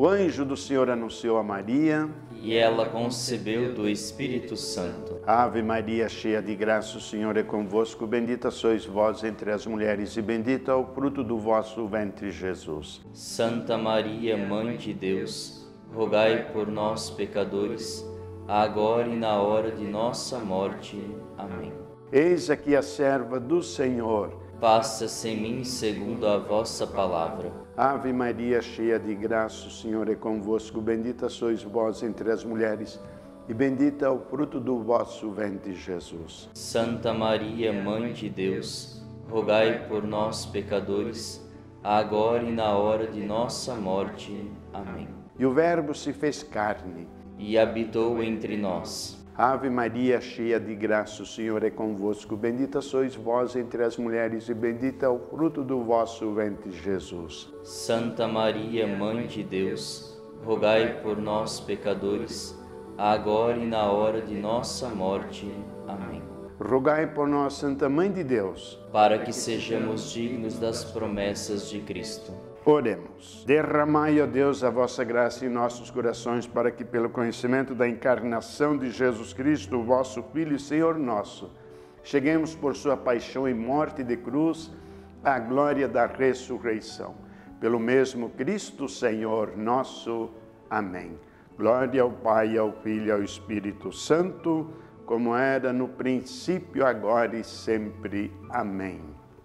O anjo do Senhor anunciou a Maria, e ela concebeu do Espírito Santo. Ave Maria, cheia de graça, o Senhor é convosco. Bendita sois vós entre as mulheres, e bendito é o fruto do vosso ventre, Jesus. Santa Maria, Mãe de Deus, rogai por nós, pecadores, agora e na hora de nossa morte. Amém. Eis aqui a serva do Senhor. Faça-se em mim segundo a vossa palavra. Ave Maria, cheia de graça, o Senhor é convosco. Bendita sois vós entre as mulheres, e bendito é o fruto do vosso ventre, Jesus. Santa Maria, Mãe de Deus, rogai por nós, pecadores, agora e na hora de nossa morte. Amém. E o Verbo se fez carne e habitou entre nós. Ave Maria, cheia de graça, o Senhor é convosco. Bendita sois vós entre as mulheres, e bendito é o fruto do vosso ventre, Jesus. Santa Maria, Mãe de Deus, rogai por nós, pecadores, agora e na hora de nossa morte. Amém. Rogai por nós, Santa Mãe de Deus, para que sejamos dignos das promessas de Cristo. Oremos. Derramai, ó Deus, a vossa graça em nossos corações, para que, pelo conhecimento da encarnação de Jesus Cristo, vosso Filho e Senhor nosso, cheguemos por sua paixão e morte de cruz à glória da ressurreição. Pelo mesmo Cristo, Senhor nosso. Amém. Glória ao Pai, ao Filho e ao Espírito Santo, como era no princípio, agora e sempre. Amém.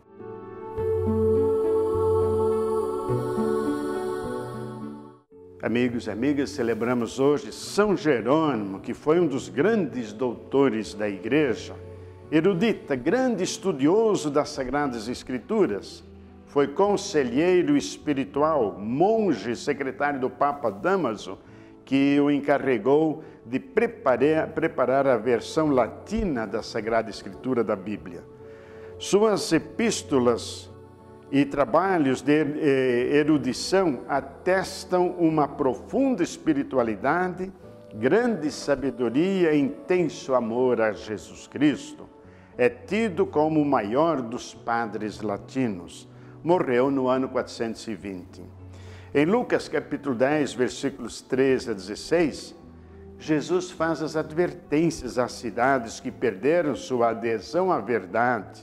Amigos e amigas, celebramos hoje São Jerônimo, que foi um dos grandes doutores da Igreja, erudita, grande estudioso das Sagradas Escrituras, foi conselheiro espiritual, monge, secretário do Papa Dámaso, que o encarregou de preparar a versão latina da Sagrada Escritura da Bíblia. Suas epístolas e trabalhos de erudição atestam uma profunda espiritualidade, grande sabedoria e intenso amor a Jesus Cristo. É tido como o maior dos padres latinos. Morreu no ano 420. Em Lucas capítulo 10, versículos 13 a 16, Jesus faz as advertências às cidades que perderam sua adesão à verdade.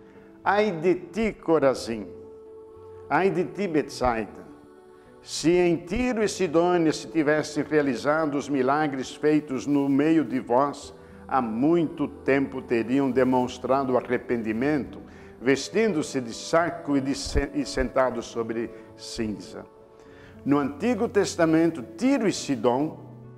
Ai de ti, Corazim! Ai de ti, Betsaida! Se em Tiro e Sidônia se tivessem realizado os milagres feitos no meio de vós, há muito tempo teriam demonstrado arrependimento, vestindo-se de saco e sentados sobre cinza. No Antigo Testamento, Tiro e Sidom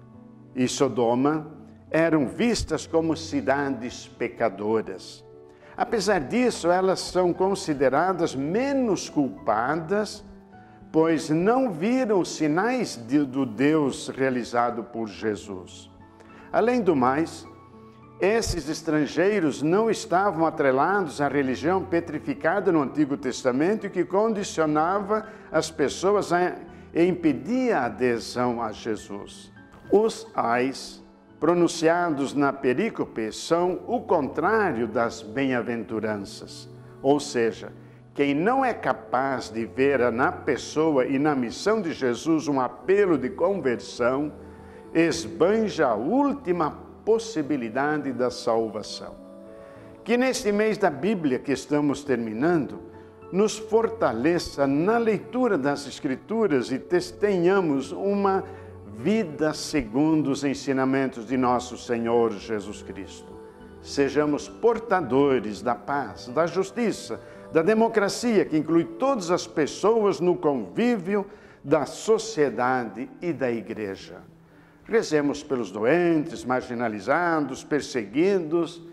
e Sodoma eram vistas como cidades pecadoras. Apesar disso, elas são consideradas menos culpadas, pois não viram os sinais do Deus realizado por Jesus. Além do mais, esses estrangeiros não estavam atrelados à religião petrificada no Antigo Testamento, que condicionava as pessoas e impedia a adesão a Jesus. Os ais pronunciados na perícope são o contrário das bem-aventuranças, ou seja, quem não é capaz de ver na pessoa e na missão de Jesus um apelo de conversão, esbanja a última possibilidade da salvação. Que neste mês da Bíblia que estamos terminando, nos fortaleça na leitura das Escrituras e tenhamos uma vida segundo os ensinamentos de nosso Senhor Jesus Cristo. Sejamos portadores da paz, da justiça, da democracia, que inclui todas as pessoas no convívio da sociedade e da Igreja. Rezemos pelos doentes, marginalizados, perseguidos,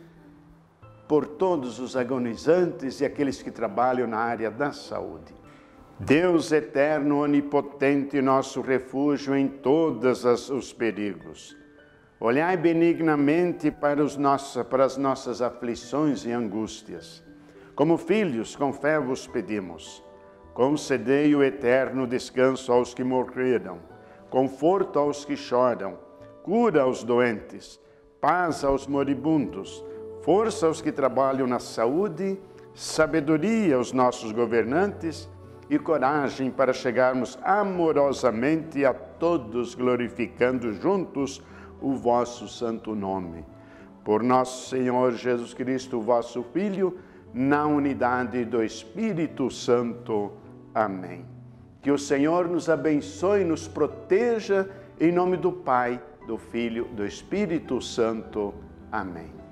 por todos os agonizantes e aqueles que trabalham na área da saúde. Deus eterno, onipotente, nosso refúgio em todos os perigos. Olhai benignamente para as nossas aflições e angústias. Como filhos, com fé vos pedimos. Concedei o eterno descanso aos que morreram, conforto aos que choram, cura aos doentes, paz aos moribundos, força aos que trabalham na saúde, sabedoria aos nossos governantes e coragem para chegarmos amorosamente a todos, glorificando juntos o vosso santo nome. Por nosso Senhor Jesus Cristo, vosso Filho, na unidade do Espírito Santo. Amém. Que o Senhor nos abençoe e nos proteja, em nome do Pai, do Filho, do Espírito Santo. Amém.